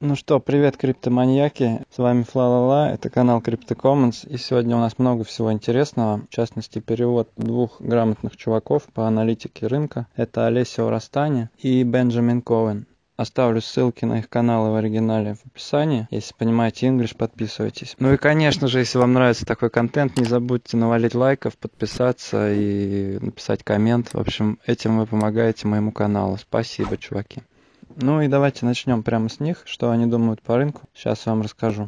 Ну что, привет, криптоманьяки, с вами Фла-Ла-Ла, это канал CryptoCommons, и сегодня у нас много всего интересного, в частности, перевод двух грамотных чуваков по аналитике рынка, это Олесио Растани и Бенджамин Коуэн. Оставлю ссылки на их каналы в оригинале в описании. Если понимаете English, подписывайтесь. Ну и, конечно же, если вам нравится такой контент, не забудьте навалить лайков, подписаться и написать коммент. В общем, этим вы помогаете моему каналу. Спасибо, чуваки. Ну и давайте начнем прямо с них, что они думают по рынку. Сейчас я вам расскажу.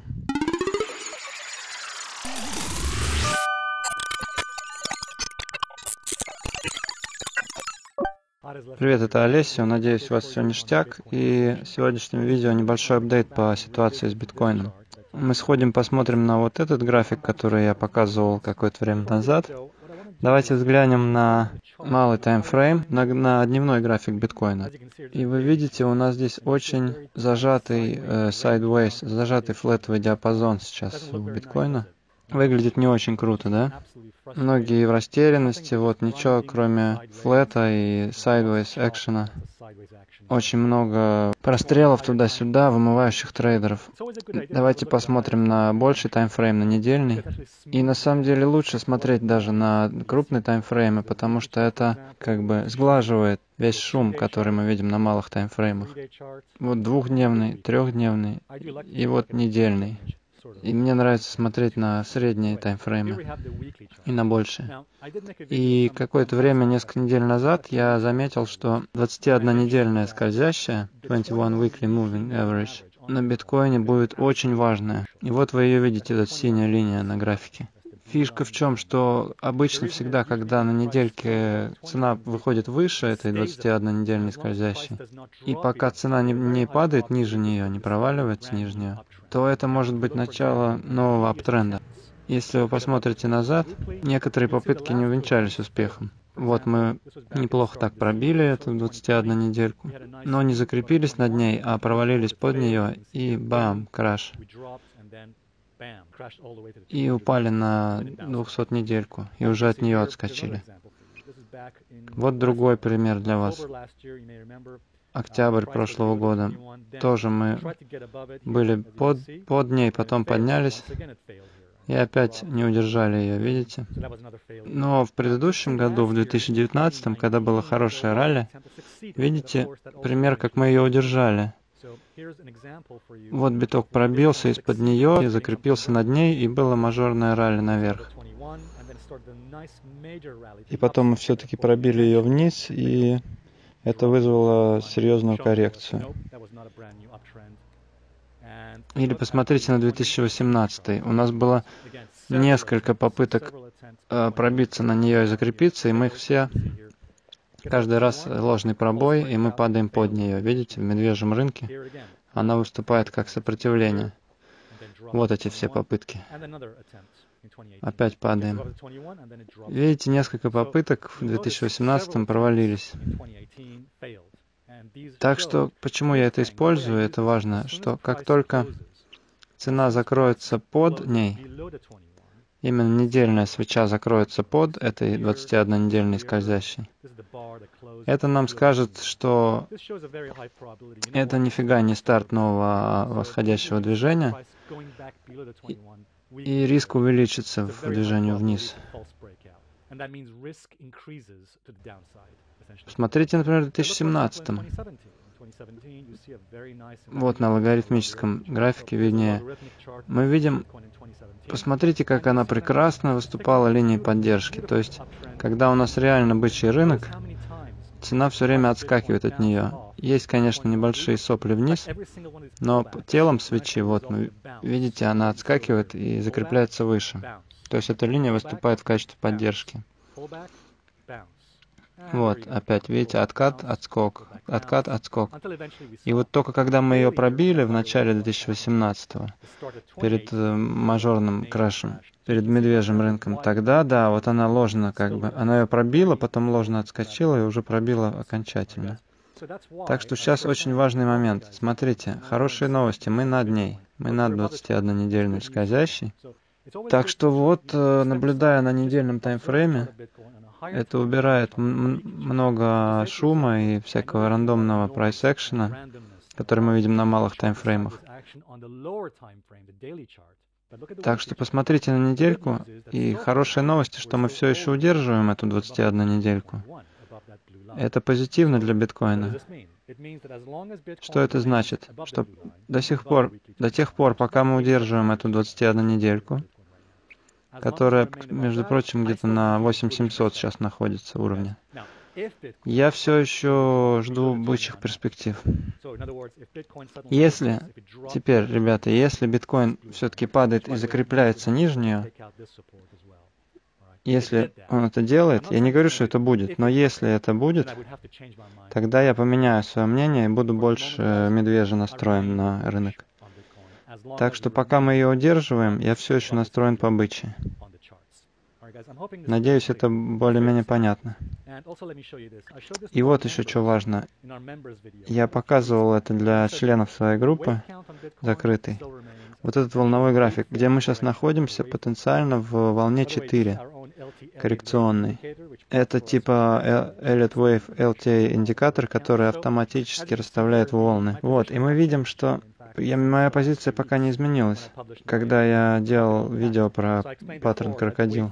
Привет, это Олесио. Надеюсь, у вас все ништяк. И в сегодняшнем видео небольшой апдейт по ситуации с биткоином. Мы сходим, посмотрим на вот этот график, который я показывал какое-то время назад. Давайте взглянем на малый таймфрейм, на дневной график биткоина. И вы видите, у нас здесь очень зажатый sideways, зажатый флетовый диапазон сейчас у биткоина. Выглядит не очень круто, да? Многие в растерянности, вот ничего кроме флета и sideways экшена. Очень много прострелов туда-сюда, вымывающих трейдеров. Давайте посмотрим на больший таймфрейм, на недельный. И на самом деле лучше смотреть даже на крупные таймфреймы, потому что это как бы сглаживает весь шум, который мы видим на малых таймфреймах. Вот двухдневный, трехдневный и вот недельный. И мне нравится смотреть на средние таймфреймы и на большие. И какое-то время, несколько недель назад, я заметил, что 21-недельная скользящая, 21 Weekly Moving Average, на биткоине будет очень важная. И вот вы ее видите, эта синяя линия на графике. Фишка в чем, что обычно всегда, когда на недельке цена выходит выше этой 21-недельной скользящей, и пока цена не падает ниже нее, не проваливается ниже нее, то это может быть начало нового аптренда. Если вы посмотрите назад, некоторые попытки не увенчались успехом. Вот мы неплохо так пробили эту 21 недельку, но не закрепились над ней, а провалились под нее и бам, краш. И упали на 200-недельку, и уже от нее отскочили. Вот другой пример для вас. Октябрь прошлого года. Тоже мы были под ней, потом поднялись, и опять не удержали ее, видите? Но в предыдущем году, в 2019, когда было хорошее ралли, видите, пример, как мы ее удержали. Вот биток пробился из-под нее и закрепился над ней, и было мажорное ралли наверх. И потом мы все-таки пробили ее вниз, и это вызвало серьезную коррекцию. Или посмотрите на 2018. У нас было несколько попыток пробиться на нее и закрепиться, и мы их все... Каждый раз ложный пробой, и мы падаем под нее. Видите, в медвежьем рынке она выступает как сопротивление. Вот эти все попытки. Опять падаем. Видите, несколько попыток в 2018 провалились. Так что, почему я это использую, это важно, что как только цена закроется под ней, именно недельная свеча закроется под этой 21-недельной скользящей, это нам скажет, что это нифига не старт нового восходящего движения, и риск увеличится в движении вниз. Смотрите, например, в 2017. Вот на логарифмическом графике виднее. Мы видим, посмотрите, как она прекрасно выступала линией поддержки. То есть, когда у нас реально бычий рынок, цена все время отскакивает от нее. Есть, конечно, небольшие сопли вниз, но телом свечи, вот, вы видите, она отскакивает и закрепляется выше. То есть, эта линия выступает в качестве поддержки. Вот, опять, видите, откат, отскок, откат, отскок. И вот только когда мы ее пробили в начале 2018-го, перед мажорным крашем, перед медвежьим рынком, тогда, да, вот она ложно как бы, она ее пробила, потом ложно отскочила и уже пробила окончательно. Так что сейчас очень важный момент. Смотрите, хорошие новости, мы над ней, мы над 21-недельной скользящей. Так что вот, наблюдая на недельном таймфрейме, это убирает много шума и всякого рандомного прайс-экшена. который мы видим на малых таймфреймах. Так что посмотрите на недельку, и хорошая новость, что мы все еще удерживаем эту 21 недельку. Это позитивно для биткоина. Что это значит? Что до тех пор, пока мы удерживаем эту 21 недельку, которая, между прочим, где-то на 8700 сейчас находится уровня, я все еще жду бычьих перспектив. Если, теперь, ребята, если биткоин все-таки падает и закрепляется ниже нее, если он это делает, я не говорю, что это будет, но если это будет, тогда я поменяю свое мнение и буду больше медвежьи настроен на рынок. Так что пока мы ее удерживаем, я все еще настроен по бычьи. Надеюсь, это более-менее понятно. И вот еще что важно. Я показывал это для членов своей группы закрытой. Вот этот волновой график, где мы сейчас находимся потенциально в волне 4, коррекционный. Это типа Elliott Wave LTA индикатор, который автоматически расставляет волны. Вот, и мы видим, что моя позиция пока не изменилась, когда я делал видео про паттерн крокодил.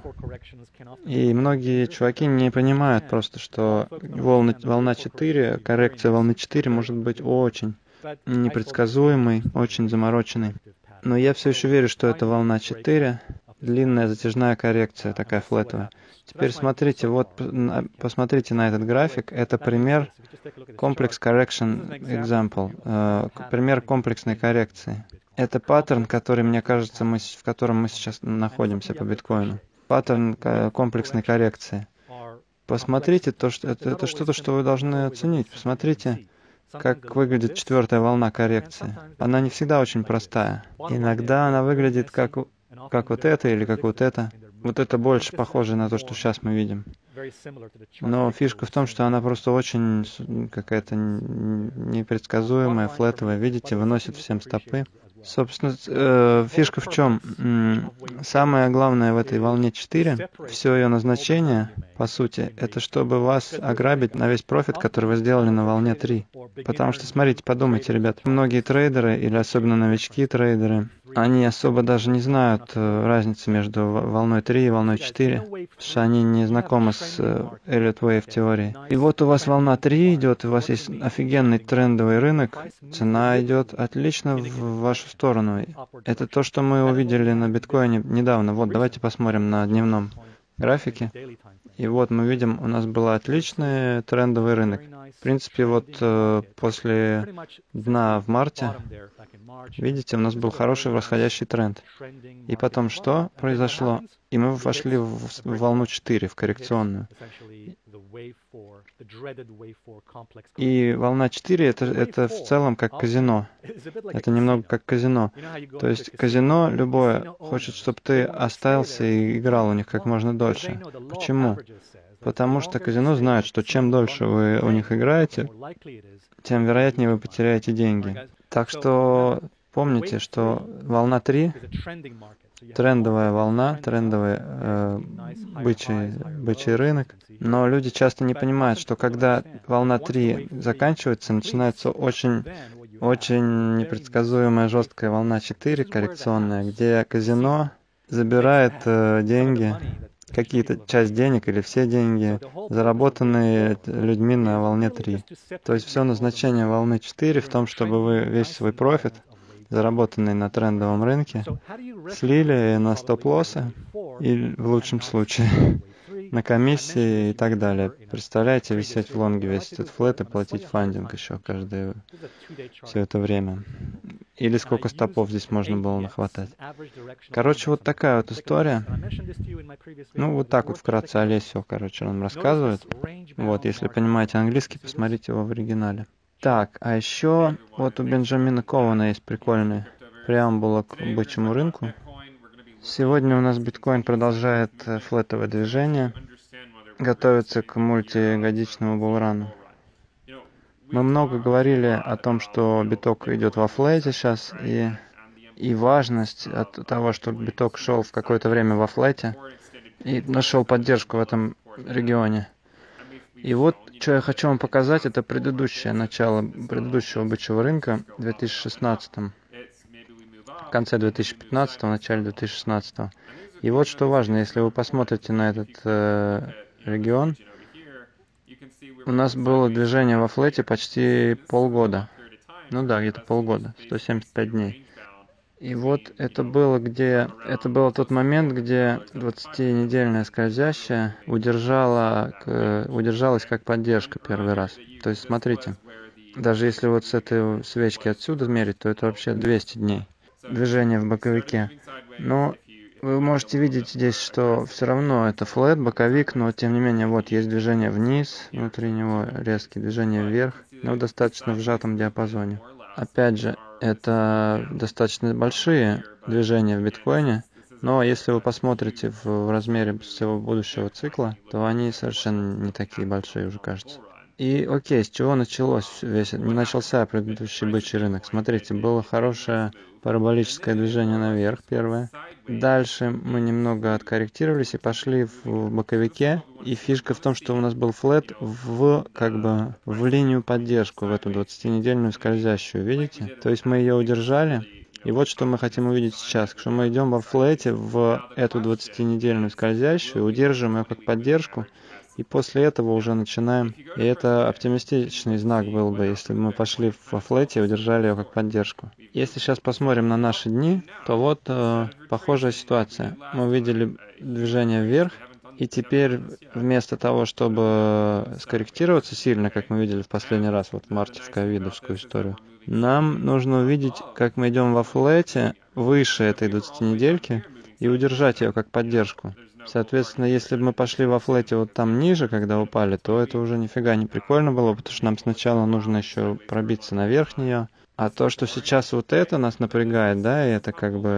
И многие чуваки не понимают просто, что волна 4, коррекция волны 4 может быть очень непредсказуемой, очень замороченной. Но я все еще верю, что это волна 4, длинная затяжная коррекция, такая флетовая. Теперь смотрите, вот посмотрите на этот график. Это пример Complex Correction Example, пример комплексной коррекции. Это паттерн, который, мне кажется, в котором мы сейчас находимся по биткоину. Паттерн комплексной коррекции. Посмотрите, это что-то, что вы должны оценить. Посмотрите, как выглядит четвертая волна коррекции. Она не всегда очень простая. Иногда она выглядит как вот это или как вот это. Вот это больше похоже на то, что сейчас мы видим. Но фишка в том, что она просто очень какая-то непредсказуемая, флетовая. Видите, выносит всем стопы. Собственно, фишка в чем? Самое главное в этой волне 4, все ее назначение, по сути, это чтобы вас ограбить на весь профит, который вы сделали на волне 3. Потому что, смотрите, подумайте, ребят, многие трейдеры, или особенно новички-трейдеры, они особо даже не знают разницы между волной 3 и волной 4, потому что они не знакомы с Elliott Wave теорией. И вот у вас волна 3 идет, у вас есть офигенный трендовый рынок, цена идет отлично в вашу сторону. Это то, что мы увидели на биткоине недавно. Вот, давайте посмотрим на дневном графике. И вот мы видим, у нас был отличный трендовый рынок. В принципе, вот после дна в марте, видите, у нас был хороший восходящий тренд. И потом что произошло? И мы вошли в волну 4, в коррекционную. И волна 4 это в целом как казино. Это немного как казино. То есть казино любое хочет, чтобы ты остался и играл у них как можно дольше. Почему? Потому что казино знает, что чем дольше вы у них играете, тем вероятнее вы потеряете деньги. Так что помните, что волна 3 трендовая волна, трендовый бычий рынок. Но люди часто не понимают, что когда волна 3 заканчивается, начинается очень непредсказуемая жесткая волна 4, коррекционная, где казино забирает деньги, какие-то часть денег или все деньги, заработанные людьми на волне 3. То есть все назначение волны 4 в том, чтобы вы весь свой профит, заработанный на трендовом рынке, слили на стоп-лоссы и в лучшем случае на комиссии и так далее. Представляете, висеть в лонге весь этот флет и платить фандинг еще все это время. Или сколько стопов здесь можно было нахватать. Короче, вот такая вот история. Ну, вот так вот вкратце Олесио, нам рассказывает. Вот, если понимаете английский, посмотрите его в оригинале. Так, а еще вот у Бенджамина Кована есть прикольная преамбула к бычьему рынку. Сегодня у нас биткоин продолжает флетовое движение, готовится к мультигодичному булрану. Мы много говорили о том, что биток идет во флете сейчас, и важность от того, что биток шел в какое-то время во флете и нашел поддержку в этом регионе. И вот, что я хочу вам показать, это предыдущее начало предыдущего бычьего рынка в 2016, в конце 2015, начале 2016. И вот что важно, если вы посмотрите на этот регион, у нас было движение во флете почти полгода. Ну да, где-то полгода, 175 дней. И вот это был тот момент, где 20-недельная скользящая удержалась как поддержка первый раз. То есть смотрите, даже если вот с этой свечки отсюда мерить, то это вообще 200 дней движения в боковике. Но вы можете видеть здесь, что все равно это флэт, боковик, но тем не менее вот есть движение вниз, внутри него резкие движения вверх, но достаточно в сжатом диапазоне. Опять же, это достаточно большие движения в биткоине, но если вы посмотрите в размере всего будущего цикла, то они совершенно не такие большие уже, кажется. И окей, с чего началось начался предыдущий бычий рынок? Смотрите, было хорошее параболическое движение наверх, первое. Дальше мы немного откорректировались и пошли в боковике. И фишка в том, что у нас был флэт в линию поддержку, в эту 20-недельную скользящую, видите? То есть мы ее удержали. И вот что мы хотим увидеть сейчас, что мы идем во флэте в эту 20-недельную скользящую, удерживаем ее как поддержку, и после этого уже начинаем. И это оптимистичный знак был бы, если бы мы пошли во флете и удержали ее как поддержку. Если сейчас посмотрим на наши дни, то вот похожая ситуация. Мы увидели движение вверх, и теперь вместо того, чтобы скорректироваться сильно, как мы видели в последний раз, вот в марте в ковидовскую историю, нам нужно увидеть, как мы идем во флете выше этой 20-недельки и удержать ее как поддержку. Соответственно, если бы мы пошли во флете вот там ниже, когда упали, то это уже нифига не прикольно было, потому что нам сначала нужно еще пробиться наверх нее. А то, что сейчас вот это нас напрягает, да, и это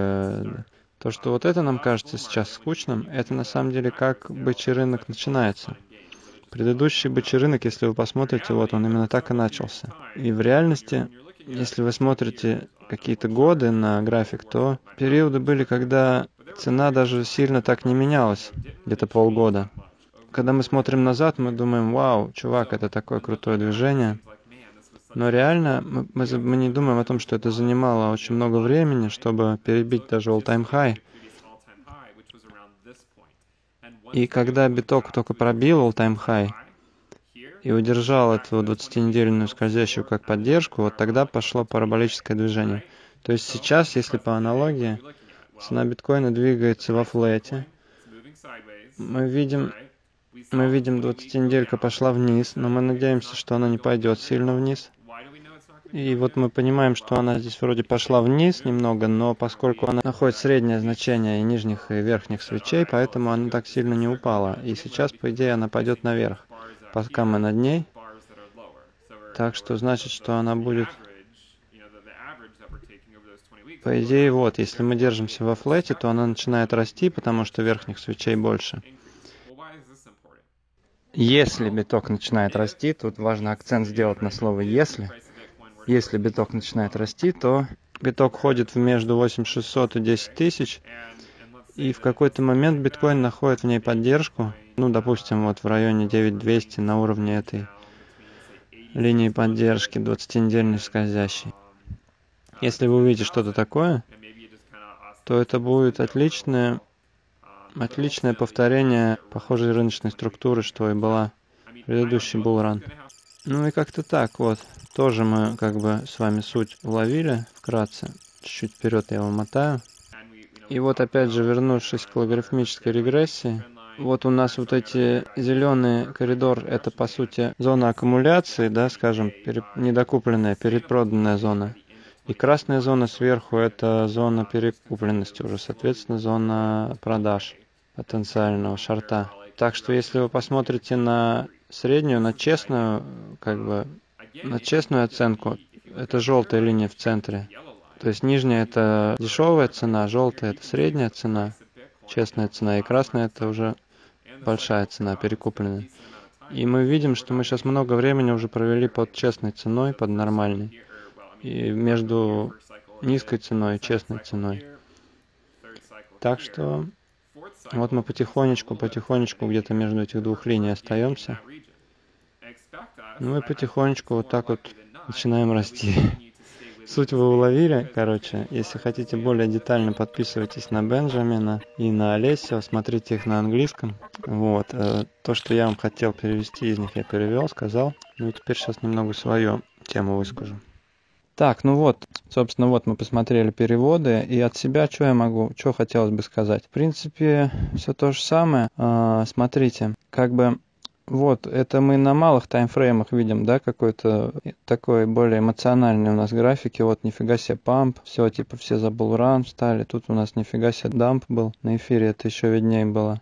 то, что вот это нам кажется сейчас скучным, это на самом деле как бычий рынок начинается. Предыдущий бычий рынок, если вы посмотрите, вот он именно так и начался. И в реальности, если вы смотрите какие-то годы на график, то периоды были, когда цена даже сильно так не менялась, где-то полгода. Когда мы смотрим назад, мы думаем, вау, чувак, это такое крутое движение. Но реально мы не думаем о том, что это занимало очень много времени, чтобы перебить даже all-time high. И когда биток только пробил all-time high и удержал эту 20-недельную скользящую как поддержку, вот тогда пошло параболическое движение. То есть сейчас, если по аналогии, цена биткоина двигается во флете, мы видим 20-неделька пошла вниз, но мы надеемся, что она не пойдет сильно вниз. И вот мы понимаем, что она здесь вроде пошла вниз немного, но поскольку она находит среднее значение и нижних, и верхних свечей, поэтому она так сильно не упала. И сейчас, по идее, она пойдет наверх, пока мы над ней. Так что значит, что она будет... По идее, вот, если мы держимся во флете, то она начинает расти, потому что верхних свечей больше. Если биток начинает расти, тут важно акцент сделать на слово «если». Если биток начинает расти, то биток ходит между 8600 и 10 тысяч, и в какой-то момент биткоин находит в ней поддержку, ну, допустим, вот в районе 9200 на уровне этой линии поддержки 20-недельной скользящей. Если вы увидите что-то такое, то это будет отличное повторение похожей рыночной структуры, что и была предыдущий булран. Ну и как-то так вот. Тоже мы с вами суть уловили вкратце. Чуть-чуть вперед я его мотаю. И вот опять же, вернувшись к логарифмической регрессии, вот у нас вот эти зеленый коридор, это по сути зона аккумуляции, да, скажем, недокупленная, перепроданная зона. И красная зона сверху это зона перекупленности уже, соответственно, зона продаж потенциального шорта. Так что если вы посмотрите на среднюю, на честную оценку, это желтая линия в центре. То есть нижняя это дешевая цена, желтая это средняя цена, честная цена, и красная это уже большая цена, перекупленная. И мы видим, что мы сейчас много времени уже провели под честной ценой, под нормальной, и между низкой ценой и честной ценой. Так что вот мы потихонечку где-то между этих двух линий остаемся. Ну и потихонечку вот так вот начинаем расти. Суть вы уловили, короче. Если хотите более детально, подписывайтесь на Бенджамина и на Олесио, смотрите их на английском. Вот. То, что я вам хотел перевести из них, я перевел, сказал. Ну и теперь сейчас немного свою тему выскажу. Так, ну вот, собственно, вот мы посмотрели переводы, и от себя что хотелось бы сказать. В принципе, все то же самое. Смотрите, как бы вот, это мы на малых таймфреймах видим, да, какой-то такой более эмоциональный у нас графики. Вот, нифига себе памп, все, типа, все за булран встали. Тут у нас нифига себе дамп был. На эфире это еще виднее было.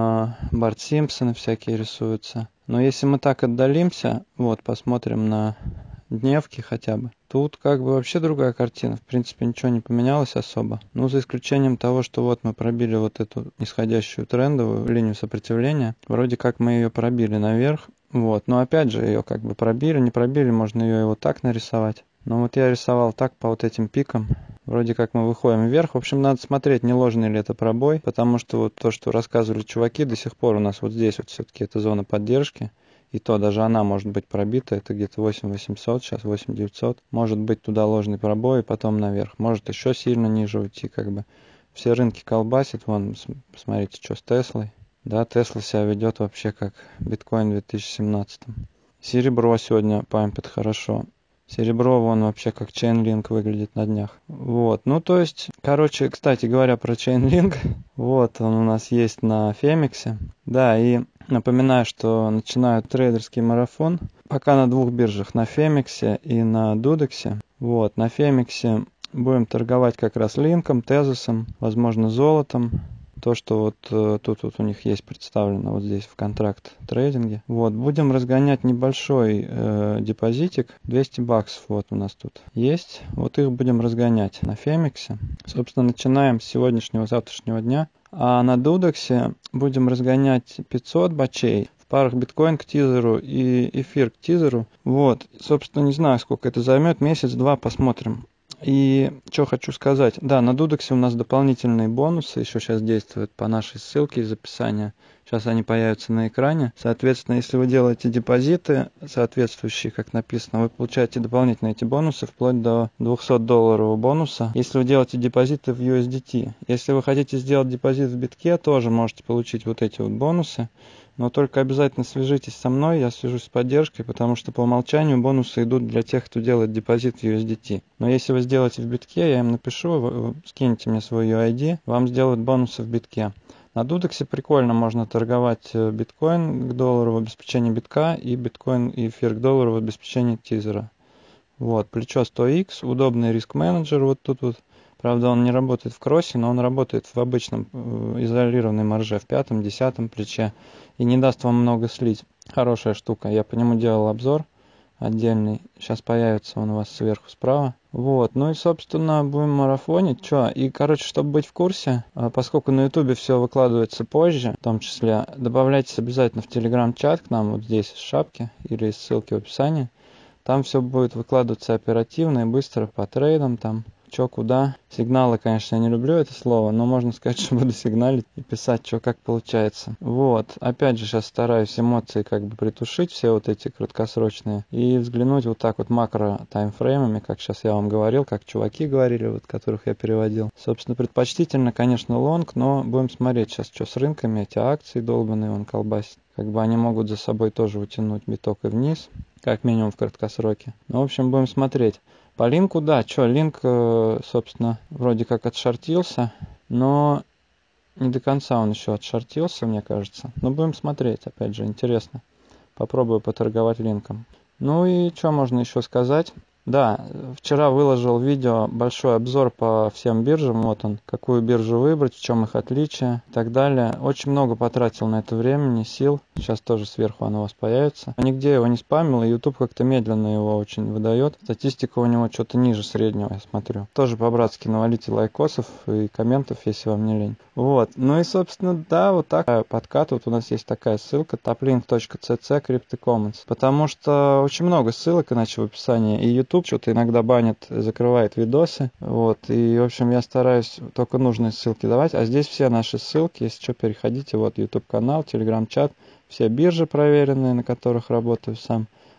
Барт Симпсоны всякие рисуются. Но если мы так отдалимся, вот, посмотрим на дневки хотя бы. Тут как бы вообще другая картина. В принципе, ничего не поменялось особо. Ну, за исключением того, что вот мы пробили вот эту нисходящую трендовую линию сопротивления. Вроде как мы ее пробили наверх. Вот. Но опять же, ее как бы пробили, не пробили, можно ее и вот так нарисовать. Но вот я рисовал так по вот этим пикам. Вроде как мы выходим вверх. В общем, надо смотреть, не ложный ли это пробой. Потому что вот то, что рассказывали чуваки, до сих пор у нас вот здесь вот все-таки это зона поддержки. И то даже она может быть пробита, это где-то 8800, сейчас 8900. Может быть туда ложный пробой и потом наверх. Может еще сильно ниже уйти, как бы. Все рынки колбасит, вон, посмотрите, что с Теслой. Да, Тесла себя ведет вообще как биткоин в 2017. Серебро сегодня пампит хорошо. Серебро, вон вообще как Chainlink выглядит на днях. Вот, ну то есть, короче, кстати говоря про Chainlink, вот он у нас есть на Фемиксе. Да, и напоминаю, что начинаю трейдерский марафон. Пока на двух биржах, на Фемиксе и на Дудексе. Вот, на Фемиксе будем торговать как раз линком, тезисом, возможно золотом. То, что вот тут вот у них есть представлено вот здесь в контракт трейдинге. Вот, будем разгонять небольшой депозитик, 200 баксов вот у нас тут есть. Вот их будем разгонять на Фемиксе. Собственно, начинаем с сегодняшнего, завтрашнего дня. А на Дудексе будем разгонять 500 бачей в парах биткоин к тизеру и эфир к тизеру. Вот, собственно, не знаю, сколько это займет, месяц-два, посмотрим. И что хочу сказать. Да, на Дудексе у нас дополнительные бонусы еще сейчас действуют по нашей ссылке из описания. Сейчас они появятся на экране. Соответственно, если вы делаете депозиты, соответствующие, как написано, вы получаете дополнительные эти бонусы вплоть до $200 бонуса. Если вы делаете депозиты в USDT. Если вы хотите сделать депозит в битке, тоже можете получить вот эти вот бонусы. Но только обязательно свяжитесь со мной, я свяжусь с поддержкой, потому что по умолчанию бонусы идут для тех, кто делает депозит в USDT. Но если вы сделаете в битке, я им напишу, вы скиньте мне свой UID, вам сделают бонусы в битке. На Дудексе прикольно, можно торговать биткоин к доллару в обеспечении битка и биткоин и эфир к доллару в обеспечении тизера. Вот, плечо 100x, удобный риск-менеджер вот тут вот. Правда, он не работает в кроссе, но он работает в обычном изолированной марже в 5-10 плече и не даст вам много слить. Хорошая штука. Я по нему делал обзор отдельный. Сейчас появится он у вас сверху справа. Вот. Ну и, собственно, будем марафонить. И, короче, чтобы быть в курсе, поскольку на ютубе все выкладывается позже, в том числе, добавляйтесь обязательно в телеграм-чат к нам вот здесь из шапки или из ссылки в описании. Там все будет выкладываться оперативно и быстро по трейдам там. Чё, куда. Сигналы, конечно, я не люблю это слово, но можно сказать, что буду сигналить и писать, что как получается. Вот. Опять же, сейчас стараюсь эмоции как бы притушить, все вот эти краткосрочные, и взглянуть вот так вот макро таймфреймами, как сейчас я вам говорил, как чуваки говорили, вот которых я переводил. Собственно, предпочтительно, конечно, лонг, но будем смотреть сейчас, что с рынками, эти акции долбанные, он колбасит. Как бы они могут за собой тоже утянуть биток и вниз, как минимум в краткосроке. Ну, в общем, будем смотреть. По линку, да, линк, собственно, вроде как отшортился, но не до конца он еще отшортился, мне кажется. Но будем смотреть, опять же, интересно. Попробую поторговать линком. Ну и что можно еще сказать? Да, вчера выложил видео, большой обзор по всем биржам, вот он, какую биржу выбрать, в чем их отличие и так далее. Очень много потратил на это времени, сил, сейчас тоже сверху оно у вас появится. Нигде его не спамил, и YouTube как-то медленно его очень выдает. Статистика у него что-то ниже среднего, я смотрю. Тоже по-братски навалите лайкосов и комментов, если вам не лень. Вот, ну и собственно, да, вот так подкат, вот у нас есть такая ссылка, toplink.cc CryptoCommons, потому что очень много ссылок, иначе в описании, и YouTube что-то иногда банит, закрывает видосы. Вот. И, в общем, я стараюсь только нужные ссылки давать. А здесь все наши ссылки, если что, переходите. Вот YouTube канал, Telegram чат, все биржи проверенные, на которых работаю сам.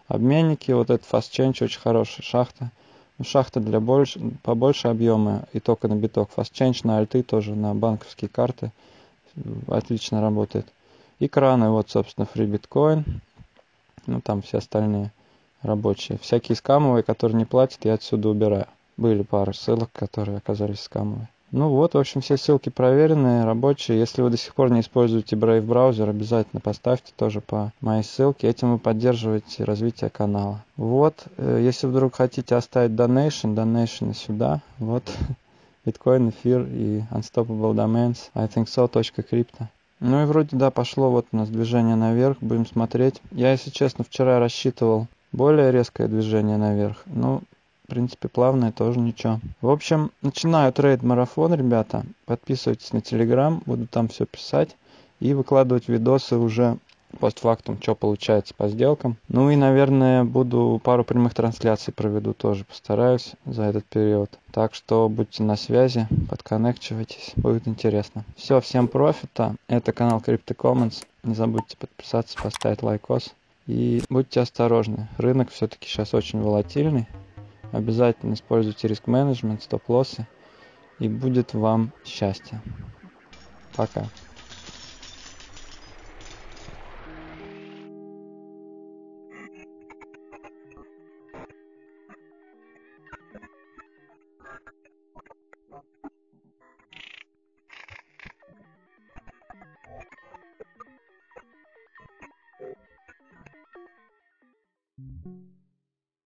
Обменники, вот этот Fast Change очень хорошая шахта. Шахта для побольше объема и только на биток. Fast Change на альты тоже, на банковские карты. Отлично работает. И краны, вот, собственно, Free Bitcoin. Ну, там все остальные рабочие. Всякие скамовые, которые не платят, я отсюда убираю. Были пары ссылок, которые оказались скамовые. Ну вот, в общем, все ссылки проверенные, рабочие. Если вы до сих пор не используете Brave браузер, обязательно поставьте тоже по моей ссылке. Этим вы поддерживаете развитие канала. Вот, если вдруг хотите оставить donation сюда. Вот, Bitcoin, эфир и Unstoppable Domains, ithinkso.crypto. Ну и вроде, да, пошло вот у нас движение наверх, будем смотреть. Я, если честно, вчера рассчитывал более резкое движение наверх. Ну, в принципе, плавное тоже ничего. В общем, начинаю трейд-марафон, ребята. Подписывайтесь на Telegram, буду там все писать и выкладывать видосы уже постфактум, что получается по сделкам. Ну и, наверное, буду пару прямых трансляций проведу тоже, постараюсь за этот период. Так что будьте на связи, подконнекчивайтесь, будет интересно. Все, всем профита. Это канал Crypto Commons. Не забудьте подписаться, поставить лайкос. И будьте осторожны. Рынок все-таки сейчас очень волатильный. Обязательно используйте риск-менеджмент, стоп-лоссы, и будет вам счастье. Пока.